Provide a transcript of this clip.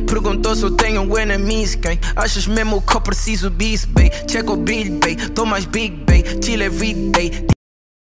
Perguntou se eu tenho enemies, quem? Achas mesmo que eu preciso disso, bae? Check o bill, bae, tô mais big, bae, chill every day.